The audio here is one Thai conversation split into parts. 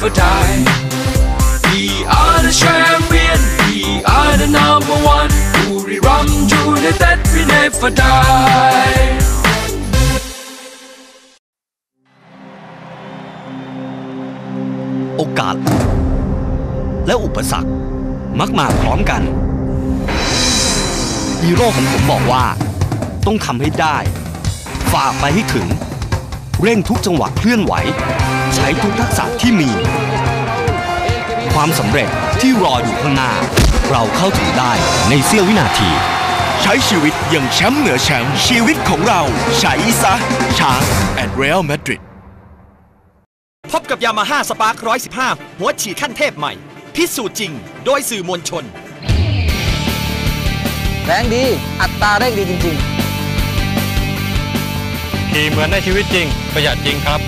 never die. We are the champion, we are the number one. Buriram United, we never die. โอกาสและอุปสรรคมักมาพร้อมกันฮีโร่ของผมบอกว่าต้องทำให้ได้ฝ่าไปให้ถึงเร่งทุกจังหวะเคลื่อนไหวใช้ทุกทักษะที่มีความสำเร็จที่รออยู่ข้างหน้าเราเข้าถึงได้ในเสี้ยววินาทีใช้ชีวิตอย่างแชมป์เหนือแชมป์ชีวิตของเราใช้ซะช้างแอนด์เรอัลมาดริดพบกับยามาฮ่าสปาร์ค115หัวฉีดขั้นเทพใหม่พิสูจน์จริงโดยสื่อมวลชนแรงดีอัตราเร่งดีจริงๆขี่เหมือนในชีวิตจริงประหยัดจริงครับ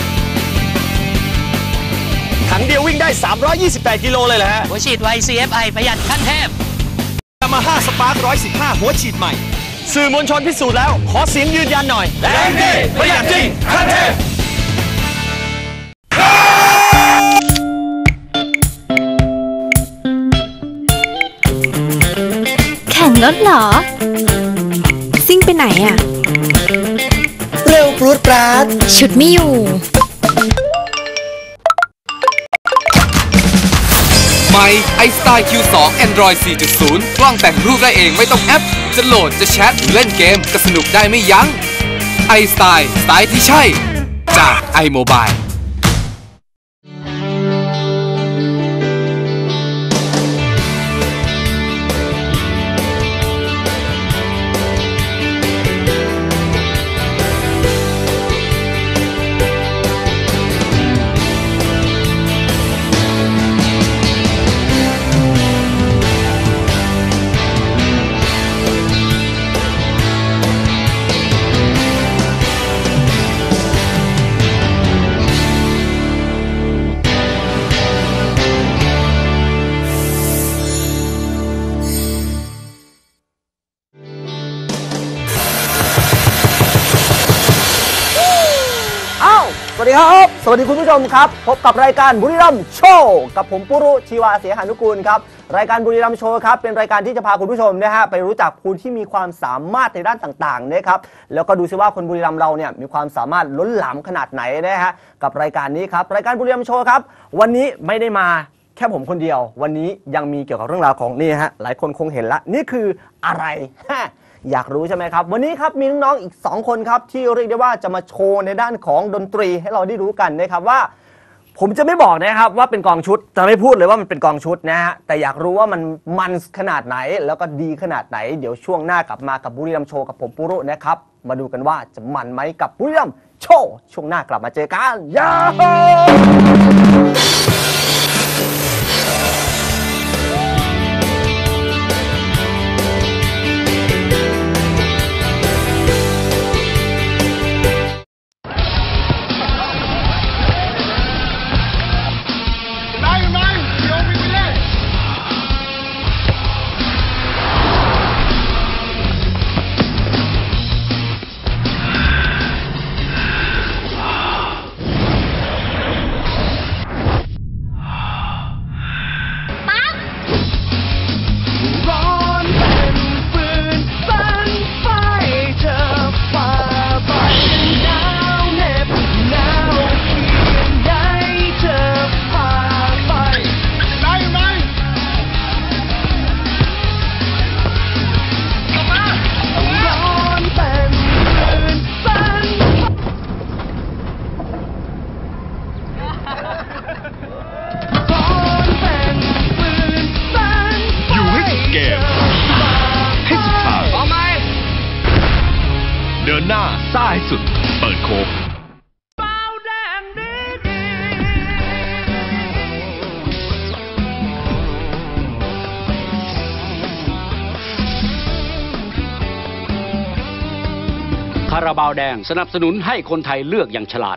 ถังเดียววิ่งได้328กิโลเลยแหละฮะหัวฉีดไว CFI ประหยัดขั้นเทพยามาฮ่าสปาร์ค115หัวฉีดใหม่สื่อมวลชนพิสูจน์แล้วขอเสียงยืนยันหน่อยแรงดีประหยัดจริงขั้นเทพแข่งรถเหรอซิ่งไปไหนอะเร็วปรูดปราดชุดไม่อยู่ใหม่ iStyle Q2 Android 4.0 กล้องแต่งรูปได้เองไม่ต้องแอปจะโหลดจะแชทหรือเล่นเกมก็สนุกได้ไม่ยั้ง iStyle สไตล์ที่ใช่จาก iMobile สวัสดีครับสวัสดีคุณผู้ชมครับพบกับรายการบุรีรัมย์โชว์กับผมปุรุชีวาเสียหานุกูลครับรายการบุรีรัมย์โชว์ครับเป็นรายการที่จะพาคุณผู้ชมนะฮะไปรู้จักผู้ที่มีความสามารถในด้านต่างๆนะครับแล้วก็ดูซิว่าคนบุรีรัมย์เราเนี่ยมีความสามารถล้นหลามขนาดไหนนะฮะกับรายการนี้ครับรายการบุรีรัมย์โชว์ครับวันนี้ไม่ได้มาแค่ผมคนเดียววันนี้ยังมีเกี่ยวกับเรื่องราวของนี่ฮะหลายคนคงเห็นละนี่คืออะไรอยากรู้ใช่ไหมครับวันนี้ครับมีน้องๆอีก2คนครับที่เรียกได้ว่าจะมาโชว์ในด้านของดนตรีให้เราได้รู้กันนะครับว่าผมจะไม่บอกนะครับว่าเป็นกองชุดจะไม่พูดเลยว่ามันเป็นกองชุดนะฮะแต่อยากรู้ว่ามันขนาดไหนแล้วก็ดีขนาดไหนเดี๋ยวช่วงหน้ากลับมากับบุรีรัมย์โชว์กับผมปุรุนะครับมาดูกันว่าจะมันไหมกับบุรีรัมย์โชว์ช่วงหน้ากลับมาเจอกันยาเดินหน้าซ่าให้สุดเปิดโค้งคาราบาวแดงสนับสนุนให้คนไทยเลือกอย่างฉลาด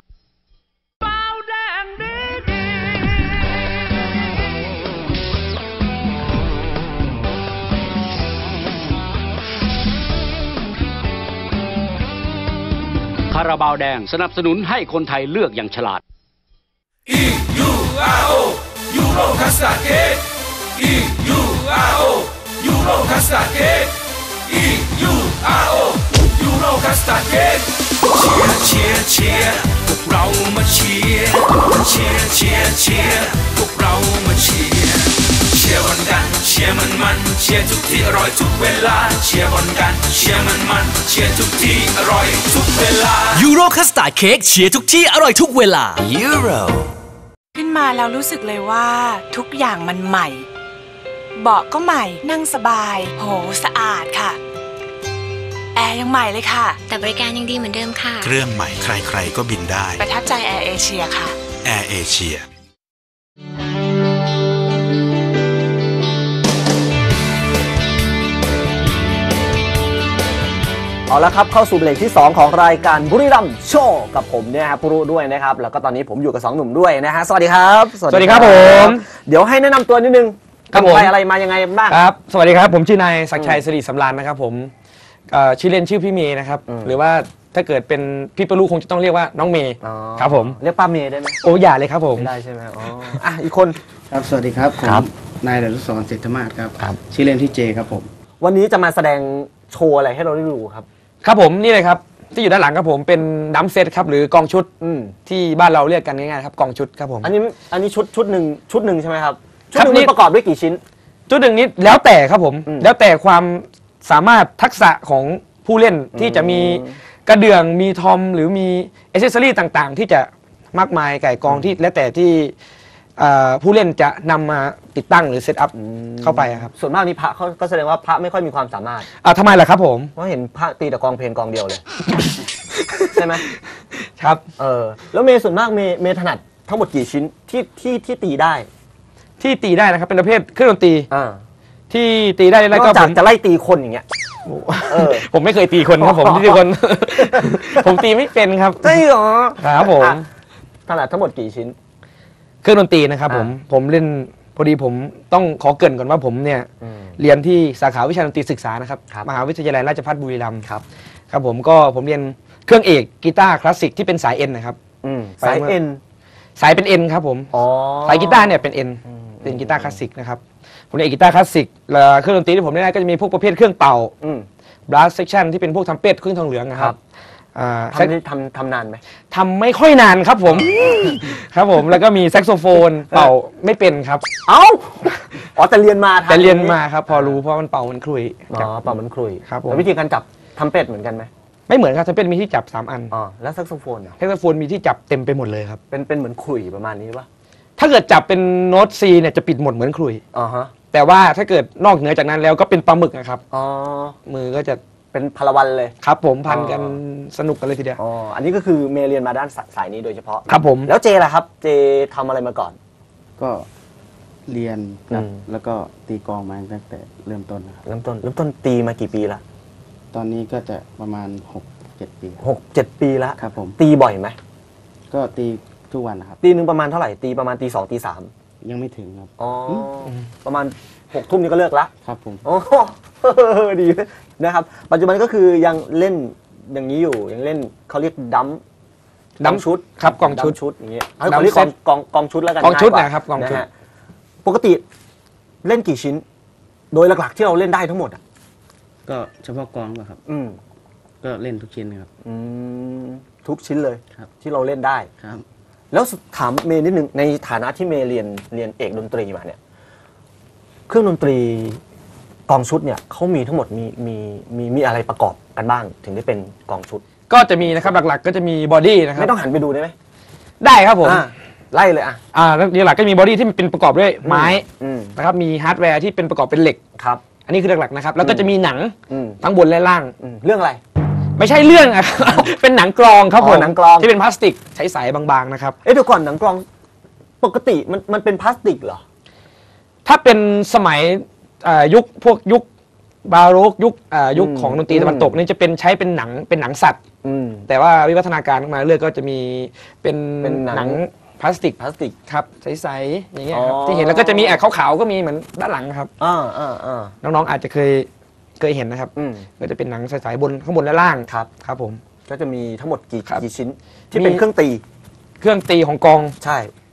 คาราบาวแดงสนับสนุนให้คนไทยเลือกอย่างฉลาด EUR E-U-R-O Euro Custard Cake E-U-R-O Euro Custard Cake E-U-R-O Euro Custard Cake เชียร์เชียร์พวกเรามาเชียร์เชียร์เชียร์เชียร์พวกเรามาเชียร์เชียร์บอลกันเชียร์มันเชียร์ทุกที่อร่อยทุกเวลาเชียร์บอลกันเชียร์มันเชียร์ทุกที่อร่อยทุกเวลายูโรคัสตาร์ดเค้กเชียร์ทุกที่อร่อยทุกเวลายูโรขึ้นมาแล้วรู้สึกเลยว่าทุกอย่างมันใหม่เบาะก็ใหม่นั่งสบายโหสะอาดค่ะแอร์ยังใหม่เลยค่ะแต่บริการยังดีเหมือนเดิมค่ะเครื่องใหม่ใครๆก็บินได้ประทับใจแอร์เอเชียค่ะแอร์เอเชียเอาละครับเข้าสู่เบรกที่ 2 ของรายการบุรีรัมย์โชว์กับผมเนี่ยครับปุรุด้วยนะครับแล้วก็ตอนนี้ผมอยู่กับ2หนุ่มด้วยนะฮะสวัสดีครับสวัสดีครับผมเดี๋ยวให้แนะนำตัวนิดนึงครับผมอะไรมายังไงบ้างครับสวัสดีครับผมชื่อนายศักดิ์ชัยสิริสำราญนะครับผมชื่อเล่นชื่อพี่เมย์นะครับหรือว่าถ้าเกิดเป็นพี่ปลูคงจะต้องเรียกว่าน้องเมย์ครับผมเรียกป้าเมย์ได้ไหมโอ้อย่าเลยครับผมไม่ได้ใช่ไหมอ๋ออ่ะอีกคนครับสวัสดีครับผมนายดนุสรณ์เศรษฐมาศครับชื่อเล่นที่เจครับผมวันนี้จะมาแสดงโชว์อะไรให้เราได้ดูครับครับผมนี่เลยครับที่อยู่ด้านหลังครับผมเป็นดัมเซตครับหรือกองชุดที่บ้านเราเรียกกันง่ายๆครับกองชุดครับผมอันนี้ชุดหนึ่งใช่ไหมครับชุดหนึ่งนี้ประกอบด้วยกี่ชิ้นชุดหนึ่งนี้แล้วแต่ครับผมแล้วแต่ความสามารถทักษะของผู้เล่นที่จะมีกระเดื่องมีทอมหรือมีอิเซสซอรี่ต่างๆที่จะมากมายไก่กองที่แล้วแต่ที่ผู้เล่นจะนำมาติดตั้งหรือเซตอัพเข้าไปครับส่วนมากนี่พระเขาก็แสดงว่าพระไม่ค่อยมีความสามารถทำไมล่ะครับผมเพราะเห็นพระตีแต่กองเพลงกองเดียวเลยใช่ไหมครับแล้วเมย์ส่วนมากเมย์ถนัดทั้งหมดกี่ชิ้นที่ตีได้นะครับเป็นประเภทเครื่องดนตรีที่ตีได้แล้วก็จากจะไล่ตีคนอย่างเงี้ยผมไม่เคยตีคนครับผมตีคนผมตีไม่เป็นครับใช่หรอครับผมถนัดทั้งหมดกี่ชิ้นเครื่องดนตรีนะครับผมเล่นพอดีผมต้องขอเกริ่นก่อนว่าผมเนี่ยเรียนที่สาขาวิชาดนตรีศึกษานะครับมหาวิทยาลัยราชภัฏบุรีรัมย์ครับผมเรียนเครื่องเอกกีตาร์คลาสสิกที่เป็นสายเอ็นนะครับสายเอ็นสายเป็นเอ็นครับผมสายกีตาร์เนี่ยเป็นเอ็นเป็นกีตาร์คลาสสิกนะครับผมเรียนกีตาร์คลาสสิกแล้วเครื่องดนตรีที่ผมเล่นก็จะมีพวกประเภทเครื่องเป่าบลัสเซคชั่นที่เป็นพวกทำเป็ดเครื่องทองเหลืองนะครับทำนานไหมทำไม่ค่อยนานครับผมครับผมแล้วก็มีแซกโซโฟนเป่าไม่เป็นครับแต่เรียนมาครับพอรู้เพราะมันเป่ามันคลุยเป่ามันคลุยครับแล้ววิธีการจับทำเป็ดเหมือนกันไหมไม่เหมือนครับทำเป็ดมีที่จับ3อันแล้วแซกโซโฟนแซกโซโฟนมีที่จับเต็มไปหมดเลยครับเป็นเหมือนคลุยประมาณนี้ป่ะถ้าเกิดจับเป็นโน้ต C เนี่ยจะปิดหมดเหมือนคลุยแต่ว่าถ้าเกิดนอกเหนือจากนั้นแล้วก็เป็นปลาหมึกนะครับมือก็จะเป็นพลวันเลยครับผมพันกันสนุกกันเลยทีเดียวอันนี้ก็คือเมย์เรียนมาด้านสายนี้โดยเฉพาะครับผมแล้วเจล่ะครับเจทำอะไรมาก่อนก็เรียนครับแล้วก็ตีกลองมาตั้งแต่เริ่มต้นครับเริ่มต้นตีมากี่ปีละตอนนี้ก็จะประมาณ6-7 ปี 6-7 ปีละครับผมตีบ่อยไหมก็ตีทุกวันนะครับตีนึงประมาณเท่าไหร่ตีประมาณตี 2 ตี 3 ยังไม่ถึงครับประมาณ6 ทุ่มนี่ก็เลิกละครับผมดีนะครับปัจจุบันก็คือยังเล่นอย่างนี้อยู่ยังเล่นเขาเรียกดัมชุดครับกองชุดอย่างเงี้ยเขาเรียกกองชุดแล้วกันกองชุดนะครับกองชุดปกติเล่นกี่ชิ้นโดยหลักๆที่เราเล่นได้ทั้งหมดก็เฉพาะกองป่ะครับก็เล่นทุกชิ้นครับทุกชิ้นเลยครับที่เราเล่นได้ครับแล้วถามเมย์นิดนึงในฐานะที่เมย์เรียนเอกดนตรีมาเนี่ยเครื่องดนตรีกองชุดเนี่ยเขามีทั้งหมดมีอะไรประกอบกันบ้างถึงได้เป็นกองชุดก็จะมีนะครับหลักๆก็จะมีบอดี้นะครับไม่ต้องหันไปดูได้ไหมได้ครับผมไล่เลยแล้วหลักก็มีบอดี้ที่เป็นประกอบด้วยไม้นะครับมีฮาร์ดแวร์ที่เป็นประกอบเป็นเหล็กครับอันนี้คือหลักๆนะครับแล้วก็จะมีหนังทั้งบนและล่างเรื่องอะไรไม่ใช่เรื่องอะเป็นหนังกรองครับผมหนังกรองที่เป็นพลาสติกใช้ๆบางๆนะครับเดี๋ยวก่อนหนังกรองปกติมันเป็นพลาสติกเหรอถ้าเป็นสมัยยุคบาโรกยุคของดนตรีตะวันตกนี่จะเป็นใช้เป็นหนังสัตว์แต่ว่าวิวัฒนาการมาเรื่อยก็จะมีเป็นหนังพลาสติกครับใสๆอย่างเงี้ยครับที่เห็นแล้วก็จะมีขาวๆก็มีเหมือนด้านหลังครับน้องๆอาจจะเคยเห็นนะครับก็จะเป็นหนังใสๆบนข้างบนและล่างครับผมก็จะมีทั้งหมดกี่ชิ้นที่เป็นเครื่องตีของกองใช่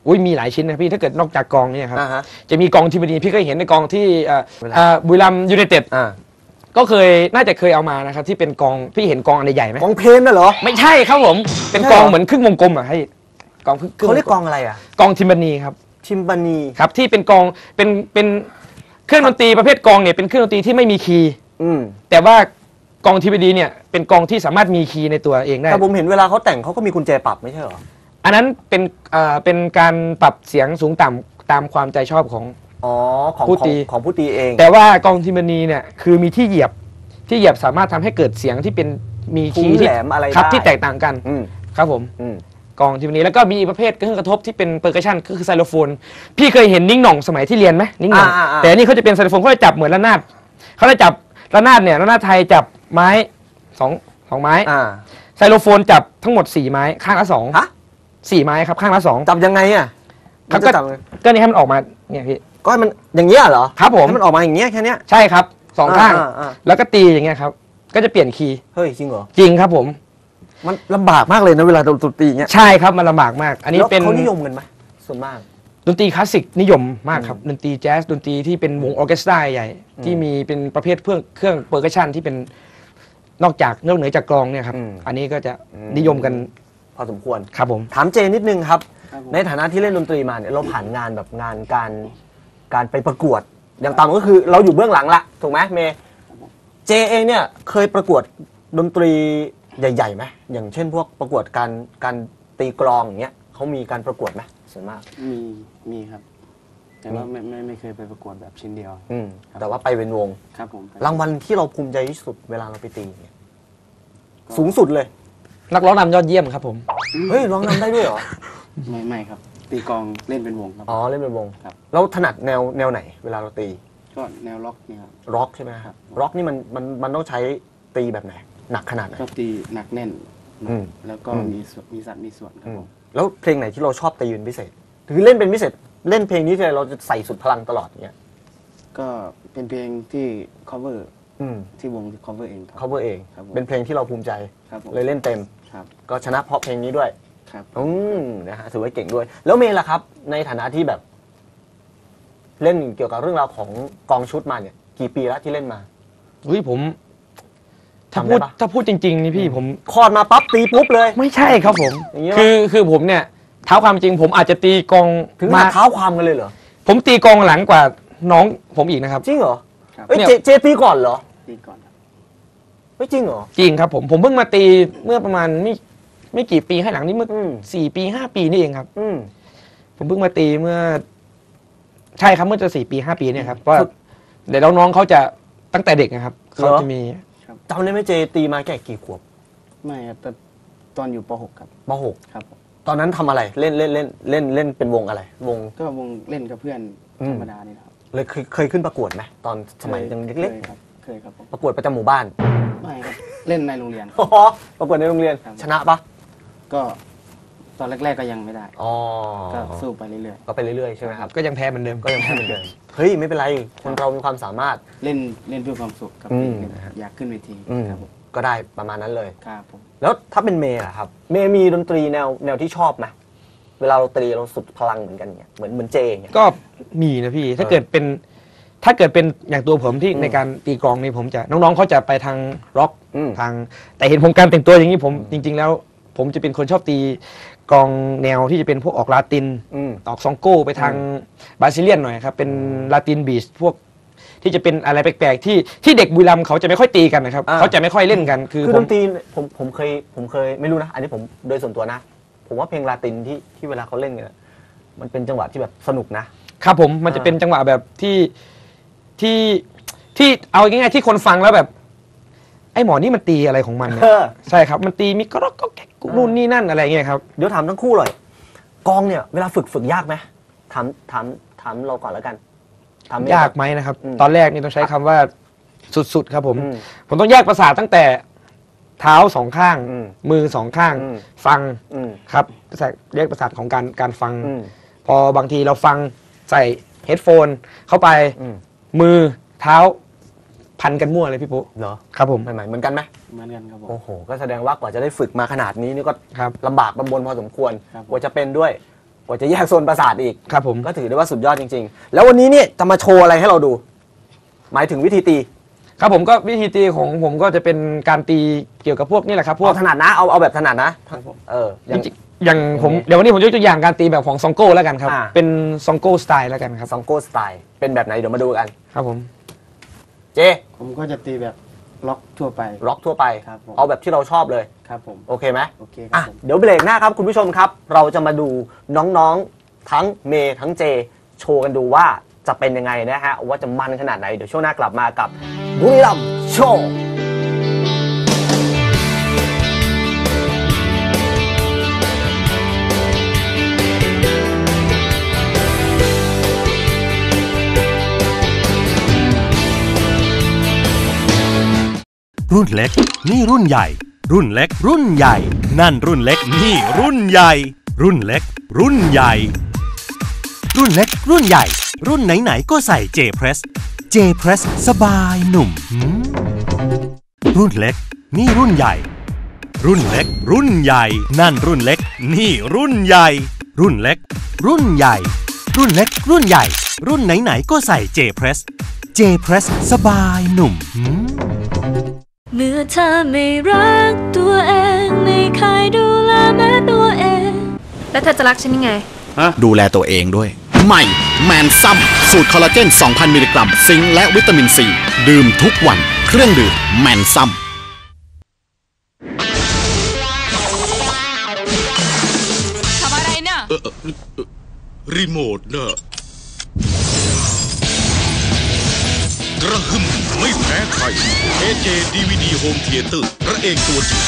อุ้ยมีหลายชิ้นนะพี่ถ้าเกิดนอกจากกองเนี่ยครับจะมีกองทีมดีพี่ก็เห็นในกองที่บุรีรัมย์ยูไนเต็ดก็น่าจะเคยเอามานะครับที่เป็นกองพี่เห็นกองอันใหญ่ไหมกองเพลนน่ะเหรอไม่ใช่ครับผมเป็นกองเหมือนครึ่งวงกลมอ่ะให้กองเขาเรียกกองอะไรอ่ะกองทิมบานีครับทิมบานีครับที่เป็นกองเป็นเครื่องดนตรีประเภทกองเนี่ยเป็นเครื่องดนตรีที่ไม่มีคีย์แต่ว่ากองทิมบานีเนี่ยเป็นกองที่สามารถมีคีย์ในตัวเองได้แต่ผมเห็นเวลาเขาแต่งเขาก็มีกุญแจปรับไม่ใช่เหรออันนั้นเป็นการปรับเสียงสูงต่ำตามความใจชอบของผู้ตีเองแต่ว่ากองทิมบานีเนี่ยคือมีที่เหยียบสามารถทำให้เกิดเสียงที่เป็นมีคีย์ที่ครับที่แตกต่างกันครับผมกองทิมบานีแล้วก็มีประเภทเครื่องกระทบที่เป็นเปอร์คัชชันก็คือไซโลโฟนพี่เคยเห็นนิ้งหน่องสมัยที่เรียนไหมนิ้งหน่องแต่อันนี้เขาจะเป็นไซโลโฟนเขาจะจับเหมือนระนาดเขาจะจับระนาดเนี่ยระนาดไทยจับไม้สองไม้ไซโลโฟนจับทั้งหมด4ไม้ข้างละ4ไม้ครับข้างละ2 จับยังไงอ่ะก็นี่ให้มันออกมาเนี่ยพี่ก็มันอย่างเงี้ยเหรอครับผมให้มันออกมาอย่างเงี้ยแค่นี้ใช่ครับ2ข้างแล้วก็ตีอย่างเงี้ยครับก็จะเปลี่ยนคีย์เฮ้ยจริงเหรอจริงครับผมมันลำบากมากเลยนะเวลาดนตรีอย่างเงี้ยใช่ครับมันลำบากมากอันนี้เป็นเขานิยมกันไหมส่วนมากดนตรีคลาสสิกนิยมมากครับดนตรีแจ๊สดนตรีที่เป็นวงออร์เคสตราใหญ่ที่มีเป็นประเภทเครื่องเปอร์คัชชันที่เป็นนอกเหนือจากกลองเนี่ยครับอันนี้ก็จะนิยมกันพอสมควรครับผมถามเจนิดนึงครับในฐานะที่เล่นดนตรีมาเนี่ยเราผ่านงานแบบงานการไปประกวดอย่างต่ำก็คือเราอยู่เบื้องหลังละถูกไหมเมย์เจเองเนี่ยเคยประกวดดนตรีใหญ่ๆไหมอย่างเช่นพวกประกวดการตีกลองอย่างเงี้ยเขามีการประกวดไหมส่วนมากมีครับแต่ว่าไม่เคยไปประกวดแบบชิ้นเดียวแต่ว่าไปเป็นวงครับผมรางวัลที่เราภูมิใจที่สุดเวลาเราไปตีเนี่ยสูงสุดเลยนักร้องนำยอดเยี่ยมครับผมเฮ้ยร้องนำได้ด้วยเหรอไม่ครับตีกลองเล่นเป็นวงครับเล่นเป็นวงครับแล้วถนัดแนวไหนเวลาเราตีก็แนวล็อกนี่ครับร็อกใช่ไหมครับร็อกนี่มันต้องใช้ตีแบบไหนหนักขนาดไหนก็ตีหนักแน่นแล้วก็มีสัดมีส่วนครับผมแล้วเพลงไหนที่เราชอบตีเป็นพิเศษคือเล่นเป็นพิเศษเล่นเพลงนี้ที่เราจะใส่สุดพลังตลอดเงี้ยก็เป็นเพลงที่ cover ที่วงที่ cover เองครับ cover เองเป็นเพลงที่เราภูมิใจเลยเล่นเต็มก็ชนะเพราะเพลงนี้ด้วยนะฮะถือว่าเก่งด้วยแล้วเมย์ล่ะครับในฐานะที่แบบเล่นเกี่ยวกับเรื่องราวของกองชุดมาเนี่ยกี่ปีแล้วที่เล่นมาผมถ้าพูดจริงๆนี่พี่ผมคลอดมาปั๊บตีปุ๊บเลยไม่ใช่ครับผมคือผมเนี่ยเท้าความจริงผมอาจจะตีกองถึงมาเท้าความกันเลยเหรอผมตีกองหลังกว่าน้องผมอีกนะครับจริงเหรอเจตีก่อนเหรอตีก่อนไม่จริงเหรอจริงครับผมเพิ่งมาตีเมื่อประมาณไม่กี่ปีให้หลังนี้เมื่อ4 ปี5 ปีนี่เองครับผมเพิ่งมาตีเมื่อใช่ครับเมื่อจะ4 ปี5 ปีเนี่ยครับว่าเดี๋ยวน้องเขาจะตั้งแต่เด็กนะครับเขาจะมีจำได้ไหมเจตีมาแก่กี่ขวบไม่ครับแต่ตอนอยู่ป .6 ครับป .6 ครับตอนนั้นทำอะไรเล่นเป็นวงอะไรวงก็วงเล่นกับเพื่อนธรรมดานี่ครับเลยเคยขึ้นประกวดไหมตอนสมัยยังเล็กๆครับเคยครับประกวดประจำหมู่บ้านไม่ครับเล่นในโรงเรียนประกวดในโรงเรียนชนะปะก็ตอนแรกๆก็ยังไม่ได้ก็สู้ไปเรื่อยๆก็ไปเรื่อยๆใช่ไหมครับก็ยังแพ้เหมือนเดิมเฮ้ยไม่เป็นไรคนเรามีความสามารถเล่นเพื่อความสุขครับอยากขึ้นเวทีครับก็ได้ประมาณนั้นเลยครับผมแล้วถ้าเป็นเมย์ล่ะครับเมย์มีดนตรีแนวที่ชอบไหมเวลาเราตีเราสุดพลังเหมือนกันเนี่ยเหมือนเจเนี่ยก็มีนะพี่ถ้าเกิดเป็นอย่างตัวผมที่ในการตีกลองนี่ผมจะน้องๆเขาจะไปทางร็อกทางแต่เห็นผมการแต่งตัวอย่างนี้ผมจริงๆแล้วผมจะเป็นคนชอบตีกลองแนวที่จะเป็นพวกออกลาตินออกซองโก้ไปทางบราซิเลียนหน่อยครับเป็นลาตินบีชพวกที่จะเป็นอะไรแปลกๆที่เด็กบุรีรัมย์เขาจะไม่ค่อยตีกันนะครับเขาจะไม่ค่อยเล่นกันคือดนตรีผมเคยไม่รู้นะอันนี้ผมโดยส่วนตัวนะผมว่าเพลงลาตินที่เวลาเขาเล่นกันมันเป็นจังหวะที่แบบสนุกนะครับผมมันจะเป็นจังหวะแบบที่เอาง่ายๆที่คนฟังแล้วแบบไอ้หมอนี่มันตีอะไรของมันใช่ครับมันตีมีก็แก๊กนู่นนี่นั่นอะไรเงี้ยครับเดี๋ยวถามทั้งคู่เลยกองเนี่ยเวลาฝึกยากไหมถามเราก่อนแล้วกันยากไหมนะครับตอนแรกนี่ต้องใช้คำว่าสุดๆครับผมต้องแยกประสาทตั้งแต่เท้า2 ข้างมือ2 ข้างฟังครับแยกประสาทของการฟังพอบางทีเราฟังใส่เฮดโฟนเข้าไปมือเท้าพันกันมั่วเลยพี่ปุ๊เหรอครับผมเหมือนกันไหมเหมือนกันครับผมโอ้โหก็แสดงว่ากว่าจะได้ฝึกมาขนาดนี้นี่ก็ลำบากลำบนพอสมควรกว่าจะเป็นด้วยกว่าจะแยกโซนประสาทอีกครับผมก็ถือได้ว่าสุดยอดจริงๆแล้ววันนี้เนี่ยจะมาโชว์อะไรให้เราดู หมายถึงวิธีตีครับผมก็วิธีตีของผมก็จะเป็นการตีเกี่ยวกับพวกนี่แหละครับพวกถนัดนะเอาแบบถนัดนะอย่างผมเดี๋ยววันนี้ผมยกตัวอย่างการตีแบบของซองโก้แล้วกันครับเป็นซองโก้สไตล์แล้วกันครับซองโก้สไตล์เป็นแบบไหนเดี๋ยวมาดูกันครับผมเจผมก็จะตีแบบล็อกทั่วไปครับเอาแบบที่เราชอบเลยครับผมโอเคไหมโอเคครับเดี๋ยวเบรกหน้าครับคุณผู้ชมครับเราจะมาดูน้องๆทั้งเมย์ทั้งเจโชว์กันดูว่าจะเป็นยังไงนะฮะว่าจะมันขนาดไหนเดี๋ยวช่วงหน้ากลับมากับบุรีรัมย์โชว์รุ่นเล็กนี่รุ่นใหญ่รุ่นเล็กรุ่นใหญ่นั่นรุ่นเล็กนี่รุ่นใหญ่รุ่นเล็กรุ่นใหญ่รุ่นเล็กรุ่นใหญ่รุ่นไหนๆก็ใส่ J Press J Press สบายหนุ่มรุ่นเล็กนี่รุ่นใหญ่รุ่นเล็กรุ่นใหญ่นั่นรุ่นเล็กนี่รุ่นใหญ่รุ่นเล็กรุ่นใหญ่รุ่นเล็กรุ่นใหญ่รุ่นไหนๆก็ใส่ J Press J Press สบายหนุ่มเมื่อเธอไม่รักตัวเองไม่เคยดูแลแม้ตัวเองแล้วเธอจะรักฉันยังไงดูแลตัวเองด้วยใหม่แมนซัมสูตรคอลลาเจน 2,000 มิลลิกรัมซิงค์และวิตามินซีดื่มทุกวันเครื่องดื่มแมนซัมทำอะไรเนี่ยรีโมทเนอะกระหึ่มไม่แพ้ใคร AJ DVD Home Theater พระเอกตัวจริง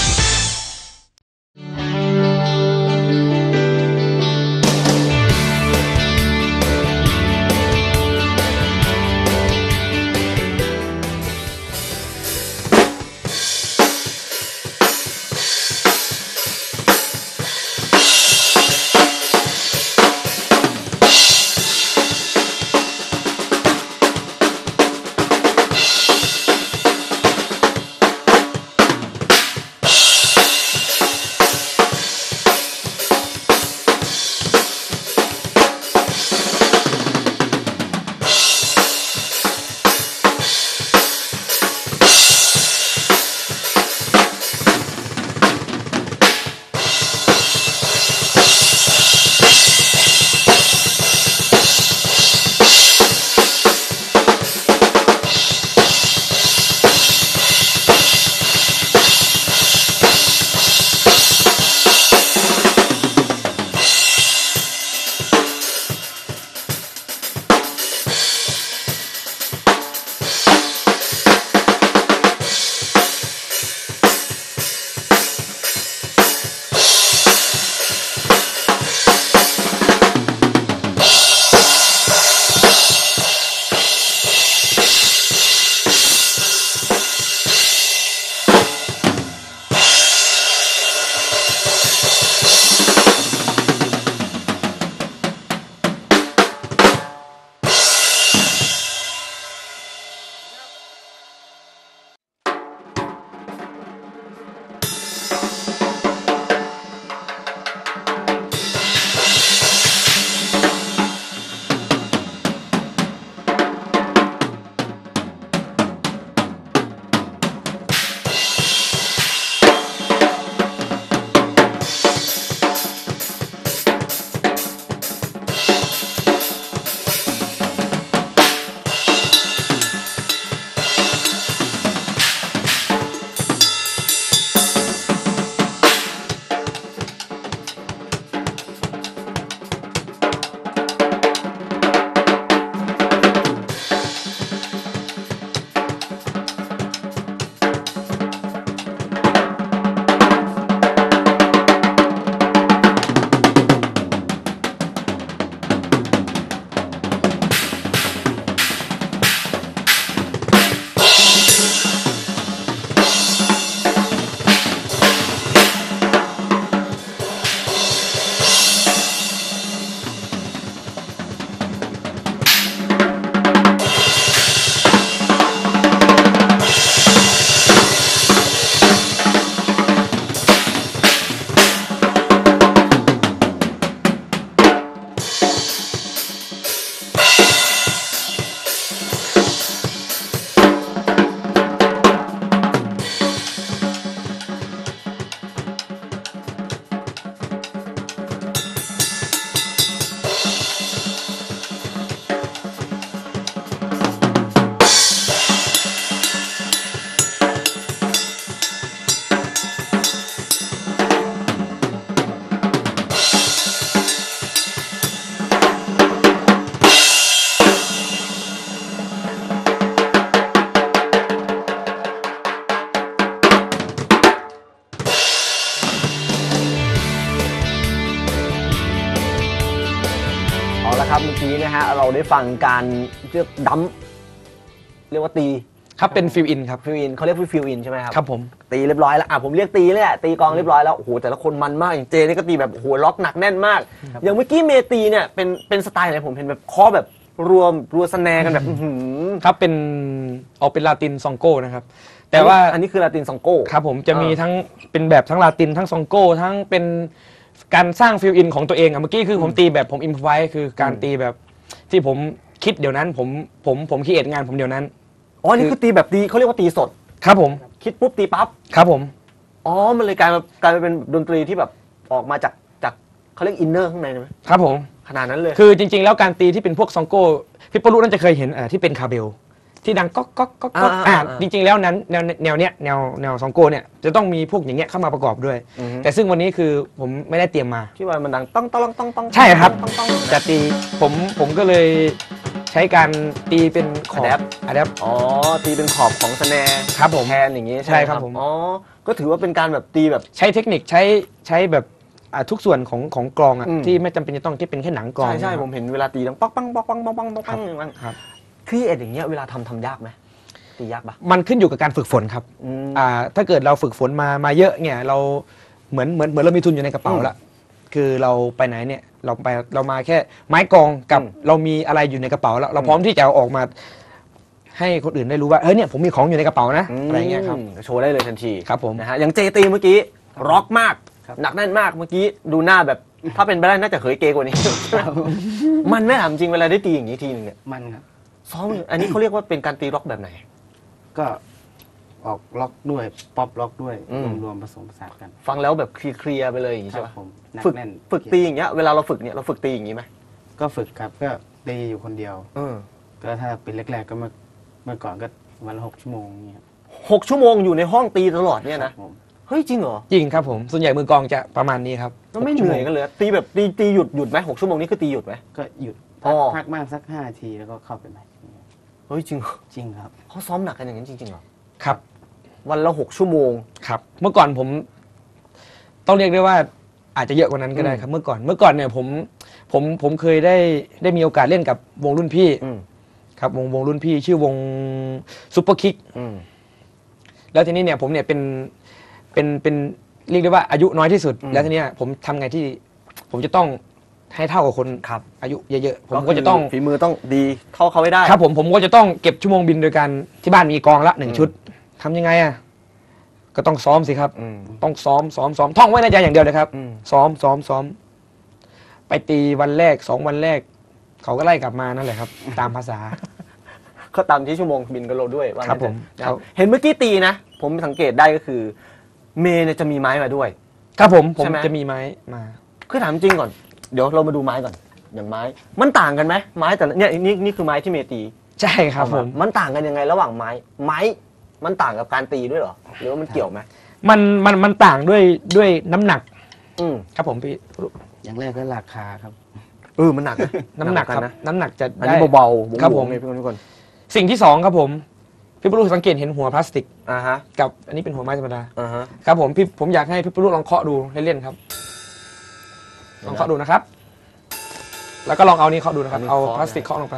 เราได้ฟังการเรียกดัมเรียกว่าตีครับเป็นฟิลอินครับฟิลอินเขาเรียกฟิลอินใช่ไหมครับครับผมตีเรียบร้อยแล้วผมเรียกตีเลยแหละตีกองเรียบร้อยแล้วโอ้โหแต่ละคนมันมากอย่างเจนี่ก็ตีแบบโอ้โหล็อกหนักแน่นมากอย่างเมื่อกี้เมตีเนี่ยเป็นสไตล์ไหนผมเห็นแบบเคาะแบบรัวสแนร์กันแบบครับเป็นเอาเป็นลาตินซองโก้นะครับแต่ว่าอันนี้คือลาตินซองโก้ครับผมจะมีทั้งเป็นแบบทั้งลาตินทั้งซองโก้ทั้งเป็นการสร้างฟิลอินของตัวเองเมื่อกี้คือผมตีแบบผมอิมพอไวส์คือการตีแบบที่ผมคิดเดี๋ยวนั้นผมคิดเอทงานผมเดี๋ยวนั้นอ๋อนี่คือตีแบบตีเขาเรียกว่าตีสดครับผมคิดปุ๊บตีปั๊บครับผมอ๋อมันเลยกลายเป็นดนตรีที่แบบออกมาจากเขาเรียกอินเนอร์ข้างในไหมครับผมขนาดนั้นเลยคือจริงๆแล้วการตีที่เป็นพวกซองโก้พี่ปรุน่าจะเคยเห็นที่เป็นคาเบลที่ดังก๊อกก๊อกก๊อกก๊อกจริงๆแล้วนั้นแนวเนี้ยแนวซองโก้เนี่ยจะต้องมีพวกอย่างเงี้ยเข้ามาประกอบด้วยแต่ซึ่งวันนี้คือผมไม่ได้เตรียมมาที่ว่ามันดังต้องใช่ครับจะตีผมก็เลยใช้การตีเป็นขอบอะแดปอ๋อตีเป็นขอบของสแนร์ครับผมแทนอย่างงี้ใช่ครับผมอ๋อก็ถือว่าเป็นการแบบตีแบบใช้เทคนิคใช้แบบทุกส่วนของกลองที่ไม่จำเป็นจะต้องที่เป็นแค่หนังกลองใช่ผมเห็นเวลาตีดังป๊อกปังป๊อกปังป๊อกปังป๊อกปังครับครีเอทอย่างเงี้ยเวลาทำยากไหมตียากปะมันขึ้นอยู่กับการฝึกฝนครับถ้าเกิดเราฝึกฝนมาเยอะเนี่ยเราเหมือนเรามีทุนอยู่ในกระเป๋าละคือเราไปไหนเนี่ยเรามาแค่ไม้กลองกับเรามีอะไรอยู่ในกระเป๋าแล้วเราพร้อมที่จะเอาออกมาให้คนอื่นได้รู้ว่าเฮ้ยเนี่ยผมมีของอยู่ในกระเป๋านะอะไรเงี้ยครับโชว์ได้เลยทันทีครับผมนะฮะอย่างเจตีเมื่อกี้ร็อกมากหนักแน่นมากเมื่อกี้ดูหน้าแบบถ้าเป็นไปได้น่าจะเคยเกย์กว่านี้มันไม่ถามจริงเวลาได้ตีอย่างนี้ทีนึงเนี่ยมันครับซ้อมอันนี้เขาเรียกว่าเป็นการตีร็อกแบบไหนก็ออกล็อกด้วยป๊อปล็อกด้วยรวมผสมผสานกันฟังแล้วแบบเคลียร์ไปเลยอย่างนี้ใช่ไหมผมฝึกตีอย่างเงี้ยเวลาเราฝึกเนี่ยเราฝึกตีอย่างนี้ไหมก็ฝึกครับก็ตีอยู่คนเดียวก็ถ้าเป็นแรกๆก็เมื่อก่อนก็วันละ6 ชั่วโมงเนี่ย 6 ชั่วโมงอยู่ในห้องตีตลอดเนี่ยนะเฮ้ยจริงเหรอจริงครับผมส่วนใหญ่มือกลองจะประมาณนี้ครับแล้วไม่เหนื่อยกันเลยตีแบบตีหยุดไหม6 ชั่วโมงนี้คือตีหยุดไหมก็หยุดพักบ้างสัก5 นาทีแล้วก็เข้าไปใหม่เฮ้ยจริงจริงครับเขาซ้อมหนักกันอย่างนั้นจริงๆเหรอครับวันละ6 ชั่วโมงครับเมื่อก่อนผมต้องเรียกได้ว่าอาจจะเยอะกว่านั้นก็ได้ครับเมื่อก่อนเนี่ยผมเคยได้มีโอกาสเล่นกับวงรุ่นพี่ครับวงรุ่นพี่ชื่อวงซุปเปอร์คิกแล้วทีนี้เนี่ยผมเนี่ยเป็นเรียกได้ว่าอายุน้อยที่สุดแล้วทีนี้ผมทำไงที่ผมจะต้องให้เท่ากับคนอายุเยอะๆผมก็จะต้องฝีมือต้องดีเท่าเขาไม่ได้ครับผมก็จะต้องเก็บชั่วโมงบินโดยการที่บ้านมีกองละ1 ชุดทำยังไงอ่ะก็ต้องซ้อมสิครับต้องซ้อมท่องไว้ในใจอย่างเดียวเลยครับซ้อมไปตีวันแรก2 วันแรกเขาก็ไล่กลับมานั่นแหละครับตามภาษาเขาตามที่ชั่วโมงบินกับเราด้วยครับผมเห็นเมื่อกี้ตีนะผมสังเกตได้ก็คือเมย์เนี่ยจะมีไม้มาด้วยครับผมจะมีไม้มาคือถามจริงก่อนเดี๋ยวเรามาดูไม้ก่อนอย่างไม้มันต่างกันไหมไม้แต่เนี่ยนี่คือไม้ที่เมย์ตีใช่ครับผมมันต่างกันยังไงระหว่างไม้มันต่างกับการตีด้วยเหรอหรือว่ามันเกี่ยวไหมมันต่างด้วยน้ำหนักครับผมพี่อย่างแรกก็ราคาครับมันหนักน้ำหนักครับน้ำหนักจะอันนี้เบาๆครับผมทุกคนสิ่งที่2ครับผมพี่ปุรุสังเกตเห็นหัวพลาสติกกับอันนี้เป็นหัวไม้ธรรมดาครับผมอยากให้พี่ปุรุลองเคาะดูเล่นๆครับลองเคาะดูนะครับแล้วก็ลองเอานี้เคาะดูนะครับเอาพลาสติกเคาะลงไป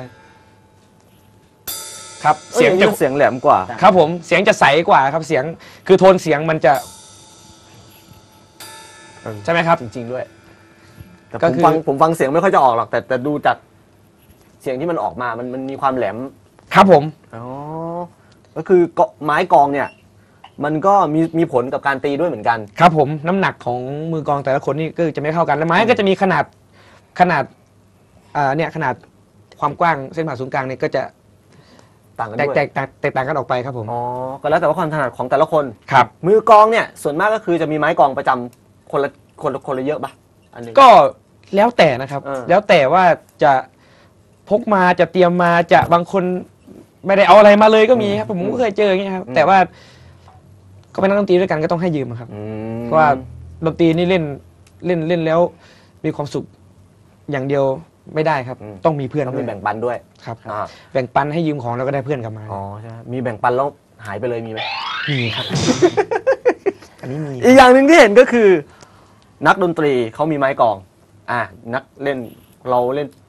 ครับเสียงแหลมกว่าครับผมเสียงจะใสกว่าครับเสียงคือโทนเสียงมันจะใช่ไหมครับจริงๆด้วยแต่ผมฟังเสียงไม่ค่อยจะออกหรอกแต่ดูจากเสียงที่มันออกมามันมีความแหลมครับผมอ๋อก็คือไม้กลองเนี่ยมันก็มีผลกับการตีด้วยเหมือนกันครับผมน้ำหนักของมือกลองแต่ละคนนี่ก็จะไม่เท่ากันและไม้ก็จะมีขนาดเนี่ยขนาดความกว้างเส้นผ่าศูนย์กลางเนี่ยก็จะต่างกันด้วยแตกต่างกันออกไปครับผมอ๋อก็แล้วแต่ว่าความถนัดของแต่ละคนครับมือกลองเนี่ยส่วนมากก็คือจะมีไม้กลองประจำคนละเยอะปะอันนี้ก็แล้วแต่นะครับแล้วแต่ว่าจะพกมาจะเตรียมมาจะบางคนไม่ได้เอาอะไรมาเลยก็มีครับผมก็เคยเจออย่างเงี้ยครับแต่ว่าก็เป็นนักดนตรีด้วยกันก็ต้องให้ยืมครับเพราะว่าดนตรีนี่เล่นแล้วมีความสุขอย่างเดียวไม่ได้ครับต้องมีเพื่อนต้องมีแบ่งปันด้วยครับแบ่งปันให้ยืมของแล้วก็ได้เพื่อนกลับมาอ๋อใช่มีแบ่งปันแล้วหายไปเลยมีไหมมีครับอันนี้มีอีกอย่างหนึ่งที่เห็นก็คือนักดนตรีเขามีไม้กลองนักเล่นเราเล่น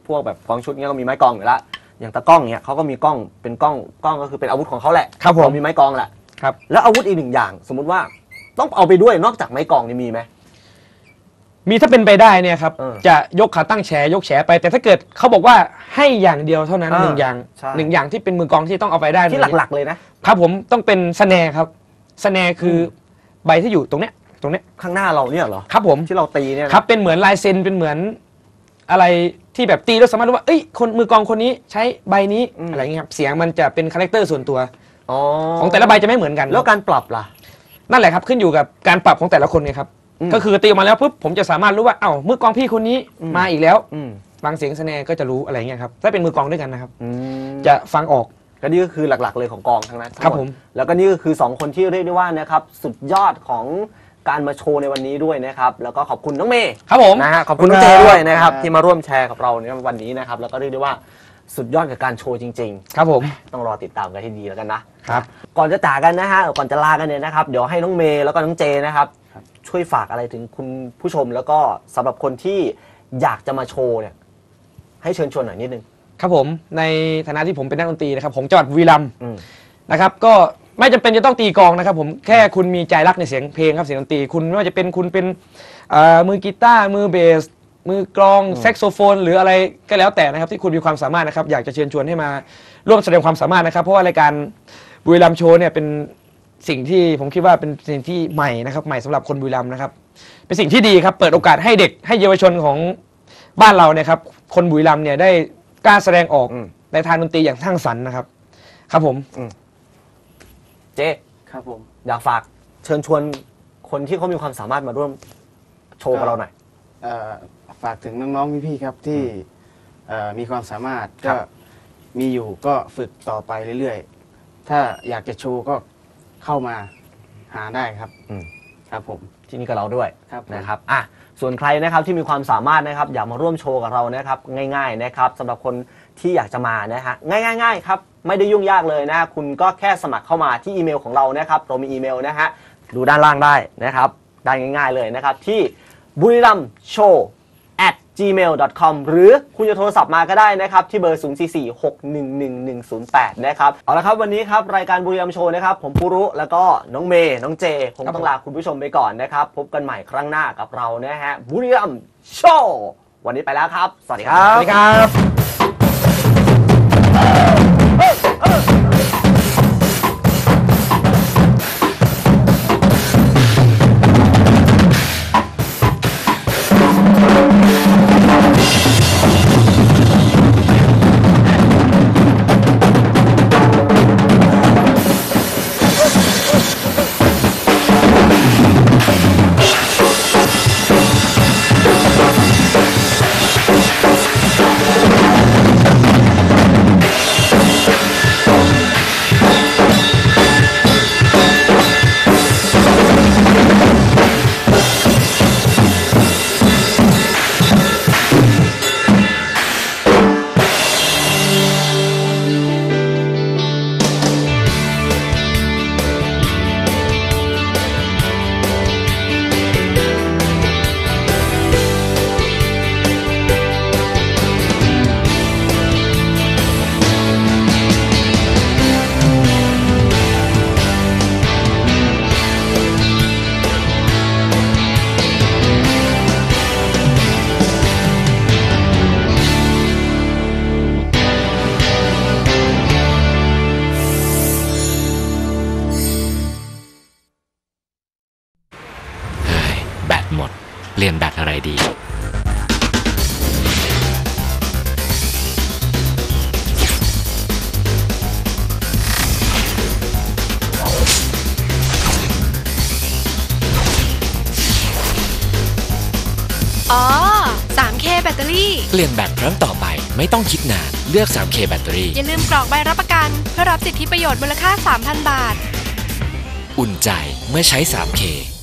พวกแบบกองชุดเงี้ยก็มีไม้กลองอยู่แล้วอย่างตะกล้องเนี่ยเขาก็มีกล้องเป็นกล้องก็คือเป็นอาวุธของเขาแหละครับผมมีไม้กลองแหละครับแล้วอาวุธอีกหนึ่งอย่างสมมุติว่าต้องเอาไปด้วยนอกจากไม้กลองนี่มีไหมมีถ้าเป็นไปได้เนี่ยครับจะยกขาตั้งแฉยกแฉไปแต่ถ้าเกิดเขาบอกว่าให้อย่างเดียวเท่านั้นหนึ่งอย่างที่เป็นมือกลองที่ต้องเอาไปได้ที่หลักๆเลยนะครับผมต้องเป็นสแนร์ครับสแนร์คือใบที่อยู่ตรงเนี้ยข้างหน้าเราเนี่ยเหรอครับผมที่เราตีเนี่ยครับเป็นเหมือนลายเซ็นเป็นเหมือนอะไรที่แบบตีแล้วสามารถรู้ว่าเอ้ยคนมือกลองคนนี้ใช้ใบนี้อะไรเงี้ยครับเสียงมันจะเป็นคาแรคเตอร์ส่วนตัวของแต่ละใบจะไม่เหมือนกันแล้วการปรับล่ะนั่นแหละครับขึ้นอยู่กับการปรับของแต่ละคนไงครับก็คือตีออกมาแล้วปุ๊บผมจะสามารถรู้ว่าเอ้ามือกลองพี่คนนี้มาอีกแล้วฟังเสียงสแนร์ก็จะรู้อะไรเงี้ยครับถ้าเป็นมือกลองด้วยกันนะครับจะฟังออกก็นี่ก็คือหลักๆเลยของกลองทั้งนั้นครับผมแล้วก็นี่ก็คือ2คนที่เรียกได้ว่านะครับสุดยอดของการมาโชว์ในวันนี้ด้วยนะครับแล้วก็ขอบคุณน้องเมย์ครับผมนะฮะขอบคุณน้องเจด้วยนะครับที่มาร่วมแชร์กับเราในวันนี้นะครับแล้วก็เรียกได้ว่าสุดยอดกับการโชว์จริงๆครับผมต้องรอติดตามกันให้ดีแล้วกันนะครับก่อนจะจากกันนะฮะก่อนจะลากันเนี่ยนะครับเดี๋ยวให้น้องเมย์แล้วก็น้องเจนะครับช่วยฝากอะไรถึงคุณผู้ชมแล้วก็สำหรับคนที่อยากจะมาโชว์เนี่ยให้เชิญชวนหน่อยนิดนึงครับผมในฐานะที่ผมเป็นนักดนตรีนะครับผมจังหวัดบุรีรัมย์นะครับก็ไม่จำเป็นจะต้องตีกลองนะครับผมแค่คุณมีใจรักในเสียงเพลงครับเสียงดนตรีคุณไม่ว่าจะเป็นคุณเป็นมือกีตาร์มือเบสมือกลองแซกโซโฟนหรืออะไรก็แล้วแต่นะครับที่คุณมีความสามารถนะครับอยากจะเชิญชวนให้มาร่วมแสดงความสามารถนะครับเพราะว่ารายการบุรีรัมย์โชว์เนี่ยเป็นสิ่งที่ผมคิดว่าเป็นสิ่งที่ใหม่นะครับใหม่สำหรับคนบุรีรัมย์นะครับเป็นสิ่งที่ดีครับเปิดโอกาสให้เด็กให้เยาวชนของบ้านเราเนี่ยครับคนบุรีรัมย์เนี่ยได้กล้าแสดงออกในทางดนตรีอย่างสร้างสรรค์นะครับครับผมเจครับผมอยากฝากเชิญชวนคนที่เขามีความสามารถมาร่วมโชว์กับเราหน่อยฝากถึงน้องๆพี่ๆครับที่มีความสามารถก็มีอยู่ก็ฝึกต่อไปเรื่อยๆถ้าอยากจะโชว์ก็เข้ามาหาได้ครับครับผมที่นี่กับเราด้วยนะครับส่วนใครนะครับที่มีความสามารถนะครับอยากมาร่วมโชว์กับเรานะครับง่ายๆนะครับสำหรับคนที่อยากจะมานะฮะง่ายๆครับไม่ได้ยุ่งยากเลยนะคุณก็แค่สมัครเข้ามาที่อีเมลของเรานะครับเรามีอีเมลนะฮะดูด้านล่างได้นะครับได้ง่ายๆเลยนะครับที่buriramshow@gmail.com หรือคุณจะโทรศัพท์มาก็ได้นะครับที่เบอร์ 044-611-108 นะครับเอาละครับวันนี้ครับรายการบุรีรัมย์โชว์นะครับผมปุรุแล้วก็น้องเมย์น้องเจคงต้องลาคุณผู้ชมไปก่อนนะครับพบกันใหม่ครั้งหน้ากับเรานะฮะบุรีรัมย์โชว์วันนี้ไปแล้วครับสวัสดีครับสวัสดีครับหมดเปลี่ยนแบตอะไรดีอ๋อ 3K แบตเตอรี่เปลี่ยนแบตครั้งต่อไปไม่ต้องคิดนานเลือก 3K แบตเตอรี่อย่าลืมกรอกใบรับประกันเพื่อรับสิทธิประโยชน์มูลค่า 3,000 บาทอุ่นใจเมื่อใช้ 3K